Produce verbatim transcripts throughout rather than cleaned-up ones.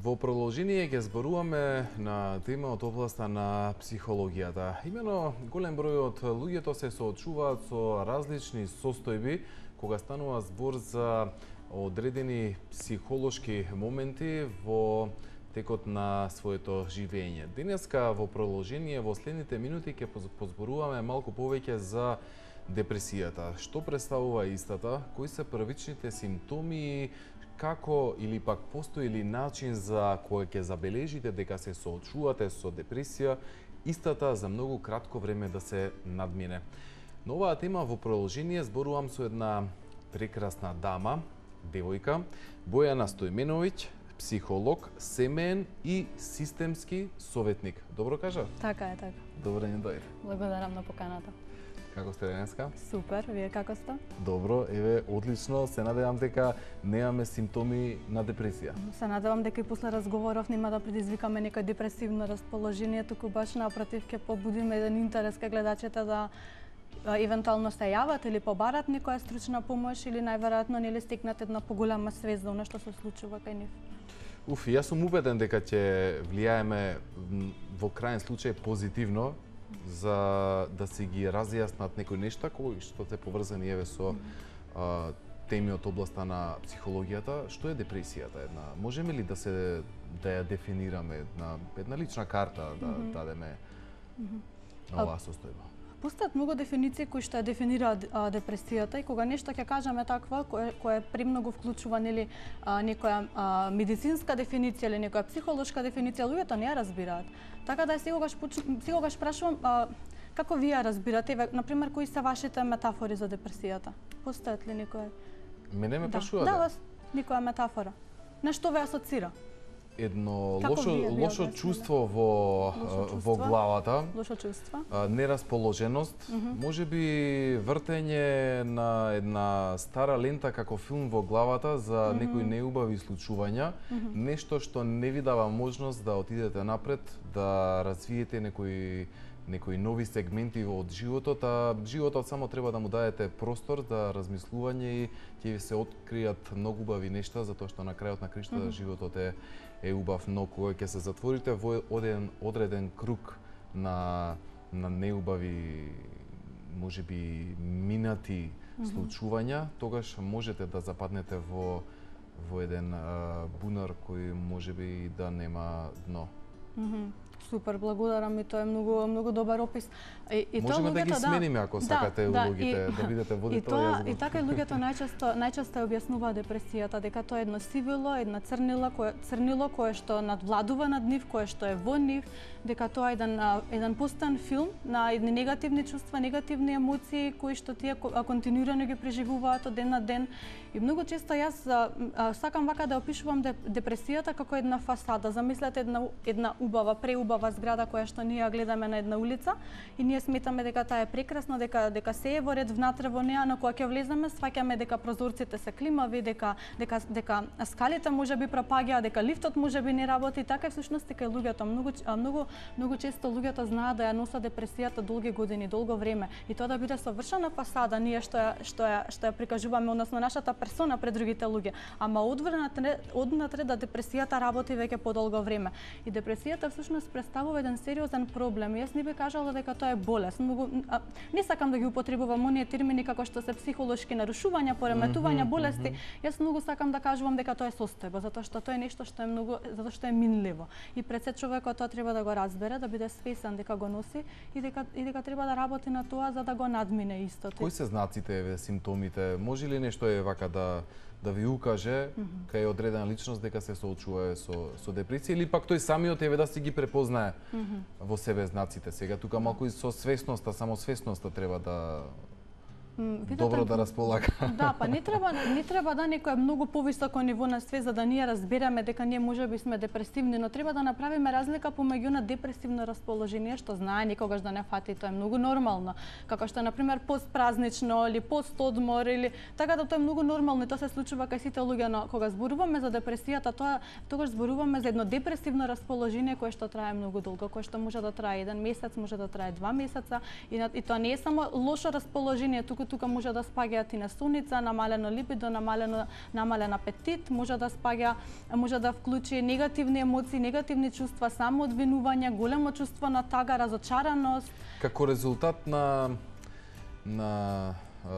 Во продолжение ќе зборуваме на тема од областа на психологијата. Имено голем број од луѓето се соочуваат со различни состојби кога станува збор за одредени психолошки моменти во текот на своето живење. Денеска во продолжение во следните минути ќе позборуваме малку повеќе за депресијата. Што представува истата, кои се првичните симптоми, како или пак постои ли начин за кој ќе забележите дека се соочувате со депресија, истата за многу кратко време да се надмине. На оваа тема во продолжение зборувам со една прекрасна дама, девојка, Бојана Стојменовиќ, психолог, семеен и системски советник. Добро кажа? Така е, така. Добро ден дојде. Благодарам на поканата. Како сте денеска? Супер, вие како сте? Добро, еве, одлично. Се надевам дека немаме симптоми на депресија. Се надевам дека и после разговоров нема да предизвикаме некој депресивно расположение, туку баш напротив ќе побудиме еден интерес кај гледачите да евентуално се јават или побарат некоја стручна помош или најверојатно нели стекнат една поголема свест за она што се случува кај нив. Уф, јас сум убеден дека ќе влијаеме во крајен случај позитивно за да се ги разјаснат некои нешта кои што се поврзани еве со а, теми од областа на психологијата. Што е депресијата една? Можеме ли да се да ја дефинираме една една лична карта да mm -hmm. дадеме mm -hmm. на оваа состојба? Постојат многу дефиниции кои што ја дефинираат а, депресијата и кога нешто ќе кажеме таква кое кое премногу вклучува нели а, некоја а, медицинска дефиниција или некоја психолошка дефиниција, луѓето не ја разбираат. Така да секогаш секогаш прашувам а, како вие ја разбирате, еве на пример кои се вашите метафори за депресијата? Постојат ли некоја? Мене ме да. прашува да. Да, вас некоја метафора. На што ве асоцира? Едно Како лошо вие лошо чувство во лошо чувство? во главата. Лошо чувство. Нерасположеност, mm -hmm. можеби вртење на една стара лента како филм во главата за mm -hmm. некои неубави случувања, mm -hmm. нешто што не ви дава можност да отидете напред, да развиете некои некои нови сегменти од животот, а животот само треба да му дадете простор за размислување и ќе ви се откријат многу убави нешта, затоа што на крајот на криштата mm -hmm. животот е е убав, но кога ќе се затворите во оден одреден круг на на неубави, можеби минати mm -hmm. случувања, тогаш можете да западнете во во еден а, бунар кој можеби да нема дно. Mm -hmm. Супер, благодарам, и тоа е многу многу добар опис. И, и можеме тоа да ги смениме ако да, сакате да, улогите, и, да бидете водител. И тоа и така луѓето најчесто најчесто објаснуваат депресијата дека тоа е едно сивило, една црнила кое црнило кое што надвладува над нив, кое што е во нив, дека тоа е еден еден постојан филм на едни негативни чувства, негативни емоции кои што тие континуирано ги преживуваат од ден на ден. И многу често јас а, а, сакам вака да опишувам депресијата како една фасада. Замислете една една убава, преубава зграда која што ние ја гледаме на една улица и ние сметаме дека таа е прекрасна, дека дека се е во ред внатре во неа, но кога ќе влеземе сваќаме дека прозорците се климави, дека дека дека скалите можеби пропаѓаат, дека лифтот можеби не работи, така е всушност дека луѓето многу многу многу често луѓето знаат да ја носат депресијата долги години, долго време и тоа да биде совршена фасада ние што ја што ја што ја прикажуваме, односно нашата персона пред другите луѓе, ама одвнатре однатре да депресијата работи веќе подолго време. И депресијата всушност представува еден сериозен проблем. Јас не би кажала дека тоа е болест. Многу а, не сакам да ги употребувам оние термини како што се психолошки нарушувања, пореметувања, болести. Јас многу сакам да кажувам дека тоа е состојба, затоа што тоа е нешто што е многу затоа што е минливо. И пред се човекот тоа треба да го разбере, да биде свесен дека го носи и дека и дека треба да работи на тоа за да го надмине истото. Кои се знаците, еве, симптомите? Може ли нешто е вака да да ви укаже mm -hmm. кај одредена личност дека се соочува со со депресија или пак тој самиот еве да си ги препознае mm -hmm. во себе знаците? Сега тука малку и со свесноста, само свесноста треба да Видете, добро да располага. Да, па не треба не треба да некој многу повисоко ниво на свест за да ние разбереме дека ние можеби сме депресивни, но треба да направиме разлика помеѓу на депресивно расположение што знае никогаш да не фати, тоа е многу нормално. Како што на пример постпразнично или постодмор или така да тоа е многу нормално и тоа се случува кај сите луѓе, но кога зборуваме за депресијата, тоа тогаш зборуваме за едно депресивно расположение кое што трае многу долго, кое што може да трае еден месец, може да трае два месеца и, и тоа не е само лошо расположение, туку тука може да спаѓаат и насоница, намалено либидо, намалено намален апетит, може да спаѓа, може да вклучи негативни емоции, негативни чувства, самоодвинување, големо чувство на тага, разочараност. Како резултат на на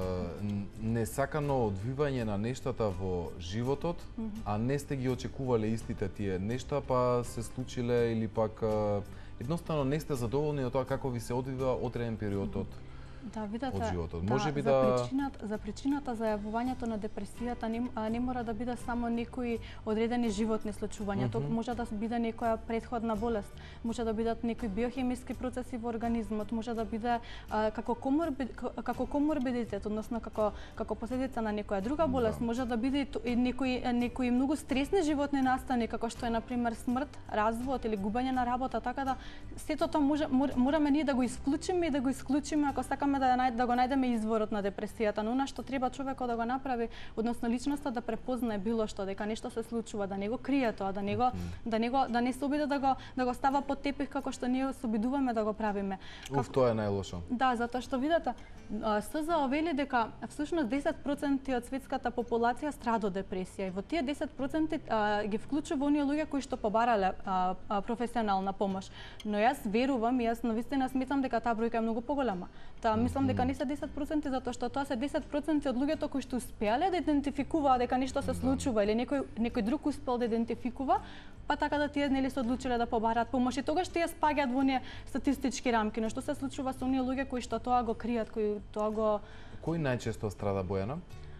несакано одвивање на нештата во животот, mm -hmm. а не сте ги очекувале истите тие нешта, па се случиле или пак едноставно не сте задоволни од тоа како ви се одвива одреден период од Да, видете, од животот. Да, Може би за да причината, за причината за јавувањето на депресијата не, не мора да биде само некои одредени животни случувања, mm -hmm. туку може да биде некоја претходна болест, може да бидат некои биохемиски процеси во организмот, може да биде а, како коморбид, како коморбидитет, односно како како последица на некоја друга болест, да. Може да биде и некои некои многу стресни животни настани, како што е на пример смрт, развод или губење на работа, така да сето тоа може мораме ние да го исклучиме и да го исклучиме ако сакаме да, нај, да го најдеме изворот на депресијата, но она што треба човекот да го направи, односно личноста да препознае било што, дека нешто се случува, да не го крие тоа, да не го, да не го, да не се обиде да го да го става под тепих како што ние се обидуваме да го правиме. Уф, како... тоа е најлошо. Да, затоа што видете, СЗО вели дека всушност десет проценти од светската популација страда од депресија и во тие десет проценти а, ги вклучува оние луѓе кои што побарале а, а, професионална помош. Но јас верувам, јас навистина сметам дека таа бројка е многу поголема. Таа мислам дека не се десет проценти затоа што тоа се десет проценти од луѓето кои што успеале да идентификуваат дека нешто се случува или некој некој друг успел да идентификува, па така да тие нели се одлучиле да побараат помош и тогаш тие спаѓаат во оние статистички рамки. Но што се случува со оние луѓе кои што тоа го кријат, кои тоа го Кој најчесто страда, Бојана?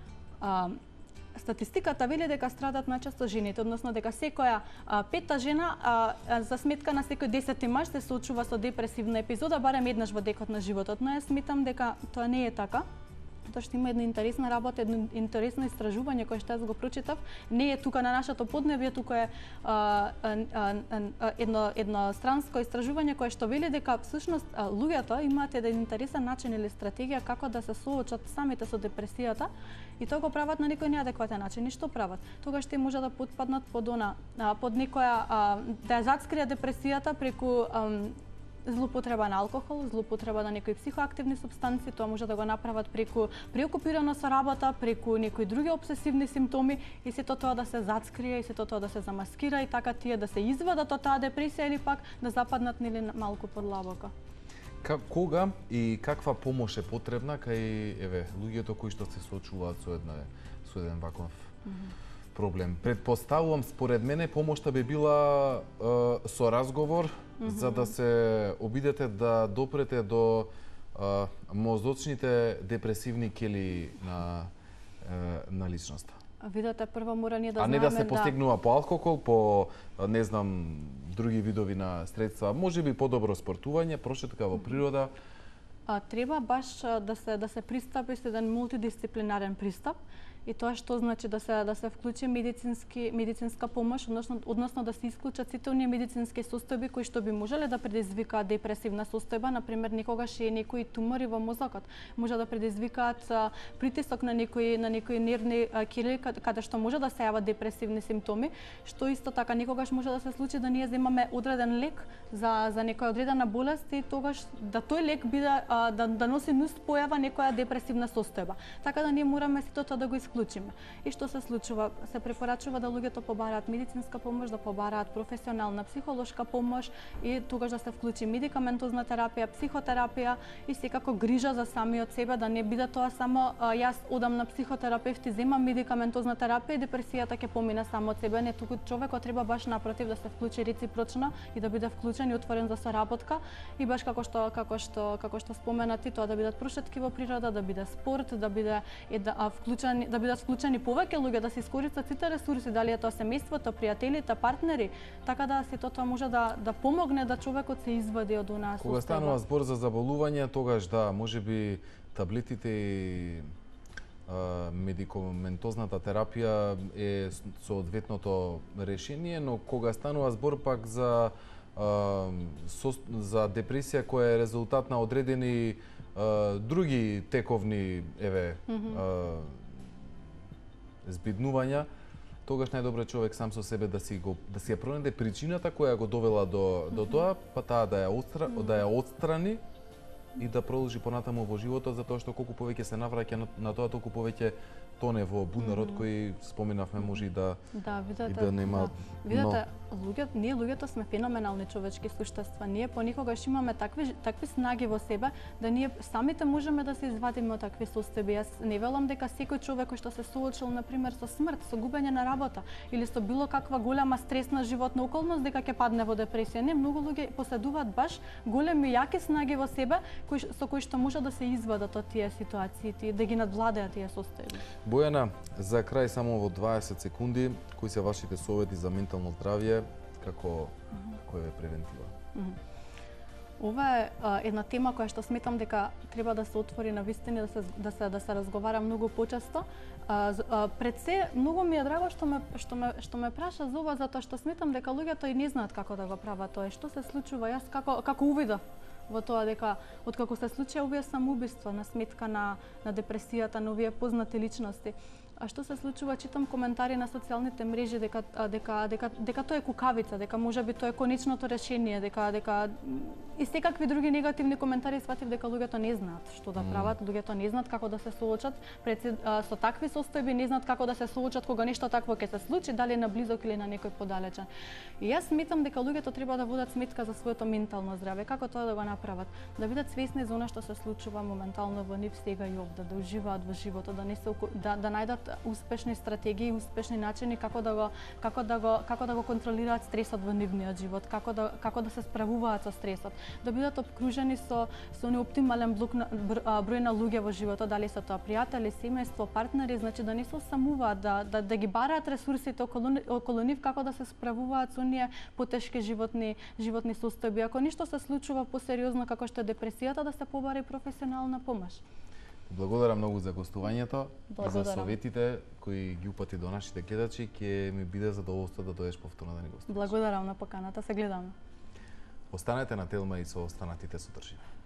А, статистиката вели дека страдат најчесто жените, односно дека секоја а, пета жена а, а, за сметка на секој десети маж се соочува со депресивна епизода барем еднаш во декот на животот. Но јас сметам дека тоа не е така. Тоа што има една интересна работа, едно интересно истражување кое што јас го прочитав, не е тука на нашето поднебје, тука е а, а, а, а, едно едно странско истражување кое што вели дека всушност а, луѓето имаат еден интересен начин или стратегија како да се соочат самите со депресијата и тоа го прават на некој неадекватен начин. И што прават? Тогаш тие може да потпаднат под она, а, под некоја а, да ја зацкријат депресијата преку а, злоупотреба на алкохол, злоупотреба на некои психоактивни супстанци, тоа може да го направат преку преокупираност со работа, преку некои други обсесивни симптоми и сето тоа да се зацкрие и сето тоа да се замаскира и така тие да се извадат од таа депресија или пак да западнат нели малку подлабоко. Кога и каква помош е потребна кај еве луѓето кои што се соочуваат со една со еден ваков mm -hmm. проблем? Предпоставувам според мене помошта би била е, со разговор mm -hmm. за да се обидете да допрете до е, мозочните депресивни кели на е, на личноста. Видете, прво мора ние да а знаеме не да се да... постигнува по алкохол, по не знам други видови на средства, може би подобро спортување, прошетка во природа. А, треба баш да се да се пристапи со еден мултидисциплинарен пристап. И тоа што значи да се да се вклучи медицински медицинска помош, односно односно да се исклучат сите оние медицински состојби кои што би можеле да предизвикаат депресивна состојба, на пример некогаш и некои тумори во мозокот, може да предизвикаат а, притисок на некои на некои нервни кили каде што може да се јават депресивни симптоми, што исто така некогаш може да се случи да ние земаме одреден лек за за некоја одредена болест и тогаш да тој лек биде а, да да носи нус појава некоја депресивна состојба. Така да ние мораме сето тоа да го исклучиме. И што се случува? Се препорачува да луѓето побараат медицинска помош, да побараат професионална психолошка помош и тогаш да се вклучи медикаментозна терапија, психотерапија и секако грижа за самиот себе, да не биде тоа само а, јас одам на психотерапевт и земам медикаментозна терапија и депресијата ќе помине само од себе. Не, туку човекот треба баш напротив да се вклучи реципрочно и да биде вклучен и отворен за соработка и баш како што како што како што споменати тоа да бидат прошетки во природа, да биде спорт, да биде да вклучен да бидат вклучени повеќе луѓе, да се искористат сите ресурси, дали е тоа семејството, пријателите, партнери, така да сето тоа може да да помогне да човекот се извади од онаа состојба. Кога станува збор за заболување, тогаш да, можеби таблетите и а, медикаментозната терапија е соодветното решение, но кога станува збор пак за а, со, за депресија која е резултат на одредени а, други тековни еве mm -hmm. збиднувања, тогаш најдобро човек сам со себе да си го да си ја пронајде причината која го довела до до тоа, па таа да ја отстра, да ја отстрани и да продолжи понатаму во животот, затоа што колку повеќе се навраќа на, на тоа, толку повеќе тоне во буднарот, mm -hmm. кој споменавме може и да да, видете, и да нема да. Видете, луѓето, ние луѓето сме феноменални човечки суштества. Ние понекогаш имаме такви такви снаги во себе да ние самите можеме да се извадиме од такви состојби. Јас не велам дека секој човек кој што се соочил на пример со смрт, со губење на работа или со било каква голема стресна животна околност дека ќе падне во депресија. Не, многу луѓе поседуваат баш големи јаки снаги во себе кои со кои што може да се извадат од тие ситуации, да ги надвладеат тие состојби. Бојана, за крај само во дваесет секунди, кои се вашите совети за ментално здравје, како uh -huh. која е превентива? Uh -huh. Ова е а, една тема која што сметам дека треба да се отвори на вистина, да се да се да се разговара многу почесто. А, а, пред се многу ми е драго што ме што ме што ме праша за ова, затоа што сметам дека луѓето и не знаат како да го прават тоа. Што се случува? Јас како како увидов во тоа дека откако се случија овие самоубиства на сметка на на депресијата на овие познати личности. А што се случува? Читам коментари на социјалните мрежи дека дека дека дека тоа е кукавица, дека можеби тоа е конечното решение, дека дека и секакви други негативни коментари. Сватив дека луѓето не знаат што да прават, луѓето не знаат како да се соочат пред со такви состојби, не знаат како да се соочат кога нешто такво ќе се случи, дали на близок или на некој подалечен. И јас сметам дека луѓето треба да водат сметка за своето ментално здравје, како тоа да го направат, да бидат свесни за она што се случува моментално во нив сега и овде, да уживаат во животот, да не се да, да најдат успешни стратегии, успешни начини како да го како да го како да го контролираат стресот во нивниот живот, како да како да се справуваат со стресот, да бидат обкружени со со неоптимален број на луѓе во животот, дали се тоа пријатели, семејство, партнери, значи да не се осамуваат, да да, да ги бараат ресурсите околу околу нив како да се справуваат со оние потешки животни животни состојби. Ако ништо се случува посериозно како што е депресијата, да се побара и професионална помош. Благодарам многу за гостувањето, Благодарам. за советите кои ги упати до нашите гледачи. Ќе ми биде задоволство да дојдеш повторно да ни гостуваш. Благодарам на поканата, се гледаме. Останете на Телма и со останатите содржина.